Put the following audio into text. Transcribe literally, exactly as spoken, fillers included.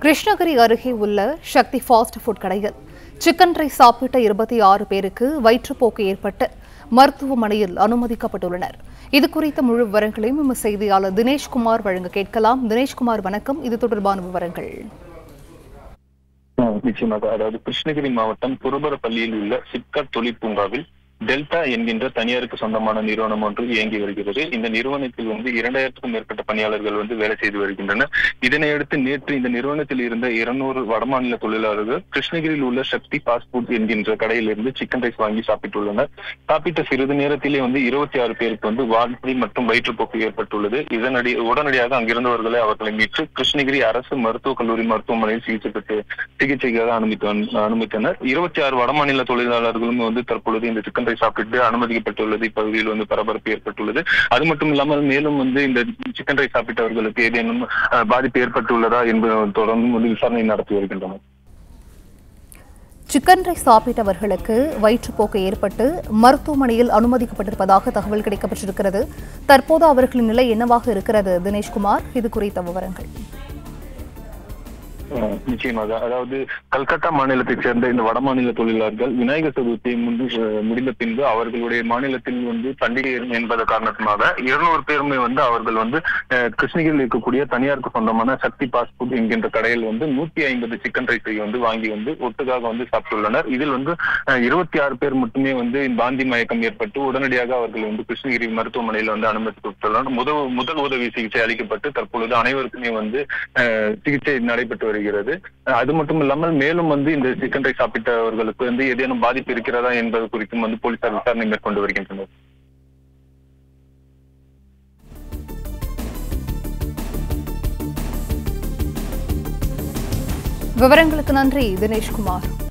கிருஷ்ணகிரி அருகே உள்ள Sakthi fast food கடையில் சிக்கன் ரைஸ் சாப்பிட்ட இருபத்தி ஆறு பேருக்கு வயிற்றுப்போக்கு ஏற்பட்டு மருத்துவமனையில் அனுமதிக்கப்பட்டுள்ளனர். இதுகுறித்த முழு விவரங்களையும் நம்ம செய்தியாளர் தினேஷ்குமார் வழங்க கேட்கலாம். தினேஷ்குமார், வணக்கம். இது தொடர்பான விவரங்கள். நிச்சயமாக. அதாவது கிருஷ்ணகிரி மாவட்டம் குருபரப்பள்ளியில் உள்ள சிப்காட் தொழில் பூங்காவில் டெல்டா என்கின்ற தனியாருக்கு சொந்தமான நிறுவனம் ஒன்று இயங்கி வருகிறது. இந்த நிறுவனத்தில் வந்து இரண்டாயிரத்துக்கும் மேற்பட்ட பணியாளர்கள் வந்து வேலை செய்து வருகின்றனர். இதனையடுத்து நேற்று இந்த நிறுவனத்தில் இருந்த இருநூறு வடமாநில தொழிலாளர்கள் கிருஷ்ணகிரியில் உள்ள சக்தி ஃபாஸ்ட் ஃபுட் என்கின்ற கடையிலிருந்து சிக்கன் ரைஸ் வாங்கி சாப்பிட்டுள்ளனர். சாப்பிட்ட சிறிது நேரத்திலே வந்து இருபத்தி ஆறு பேருக்கு வந்து வாந்தி மற்றும் வயிற்றுப்போக்கு ஏற்பட்டுள்ளது. இதனடி உடனடியாக அங்கிருந்தவர்களை அவர்களை மீட்டு கிருஷ்ணகிரி அரசு மருத்துவக் கல்லூரி மருத்துவமனையில் சிகிச்சை பெற்று சிகிச்சைக்காக அனுமதி அனுமதித்தனர். இருபத்தி ஆறு வடமாநில தொழிலாளர்களும் வந்து தற்பொழுது இந்த சிக்கன் சாப்பிட்டு அனுமதிக்கப்பட்டுள்ளது. இப்பகுதியில் வந்து பரபரப்பு ஏற்பட்டுள்ளது. அது மட்டும் இல்லாமல் மேலும் வந்து இந்த சிக்கன் ரைஸ் சாப்பிட்டவர்களுக்கு ஏதேனும் பாதிப்பு ஏற்பட்டுள்ளதா என்பது தொடர்ந்து வந்து விசாரணை நடத்தி வருகின்றனர். சிக்கன் ரைஸ் சாப்பிட்டவர்களுக்கு வயிற்றுப்போக்கு ஏற்பட்டு மருத்துவமனையில் அனுமதிக்கப்பட்டிருப்பதாக தகவல் கிடைக்கப்பட்டிருக்கிறது. தற்போது அவர்களின் நிலை என்னவாக இருக்கிறது? தினேஷ்குமார், இது குறித்த விவரங்கள். நிச்சயமாக. அதாவது கல்கத்தா மாநிலத்தைச் சேர்ந்த இந்த வடமாநில தொழிலாளர்கள் விநாயகர் சதுர்த்தி முடிந்த பின்பு அவர்களுடைய மாநிலத்தில் வந்து பண்டிகை என்பத காரணமாக இருநூறு பேருமே வந்து அவர்கள் வந்து கிருஷ்ணகிரியில் இருக்கக்கூடிய தனியாருக்கு சொந்தமான சக்தி ஃபாஸ்ட் ஃபுட் என்கின்ற கடையில் வந்து நூத்தி ஐம்பது சிக்கன் ரைஸை வந்து வாங்கி வந்து ஒட்டுக்காக வந்து சாப்பிட்டுள்ளனர். இதில் வந்து இருபத்தி ஆறு பேர் மட்டுமே வந்து பாந்தி மயக்கம் ஏற்பட்டு உடனடியாக அவர்கள் வந்து கிருஷ்ணகிரி மருத்துவமனையில் வந்து அனுமதிக்கப்பட்டுள்ளனர். முதல் முதல் உதவி சிகிச்சை அளிக்கப்பட்டு தற்பொழுது அனைவருக்குமே வந்து சிகிச்சை நடைபெற்று வருகிறது. அது மட்டும் இல்லாமல் மேலும் வந்து இந்த சிக்கன் ரைஸ் சாப்பிட்டவர்களுக்கு வந்து ஏதேனும் பாதிப்பு இருக்கிறதா என்பது குறித்தும் வந்து போலீசார் விசாரணை மேற்கொண்டு வருகின்றனர். விவரங்களுக்கு நன்றி தினேஷ்குமார்.